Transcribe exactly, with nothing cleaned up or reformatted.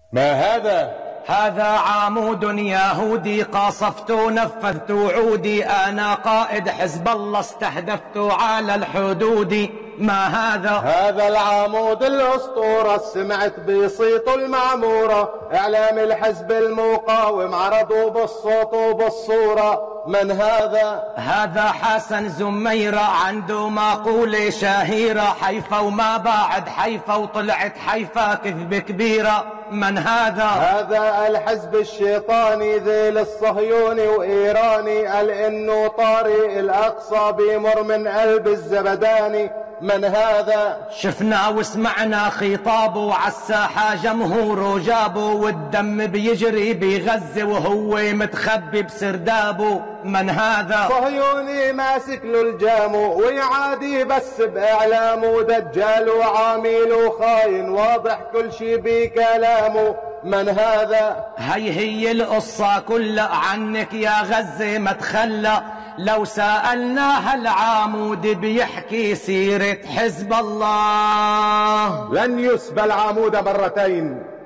ما هذا؟ هذا عمود يهودي، قاصفت نفذت عودي، أنا قائد حزب الله استهدفت على الحدود. ما هذا؟ هذا العمود الأسطورة، سمعت بصيت المعمورة، إعلام الحزب المقاوم عرضوا بالصوت وبالصورة. من هذا؟ هذا حسن زميرة، عنده مقولة شهيرة، حيفا وما بعد حيفا وطلعت حيفا كذبة كبيرة. من هذا؟ هذا الحزب الشيطاني ذيل الصهيوني وإيراني، قال إنه طريق الأقصى بيمر من قلب الزبداني. من هذا؟ شفنا وسمعنا خطابه، عالساحة جمهوره جابه، والدم بيجري بغزة وهو متخبي بسردابه. من هذا؟ صهيوني ماسك له الجامو ويعادي بس بإعلامه، دجال وعامل وخاين واضح كل شي بكلامه. من هذا؟ هي هي القصة كلها عنك يا غزة ما تخلى، لو سألناها العمود بيحكي سيرة حزب الله. لن يسبى العمود مرتين.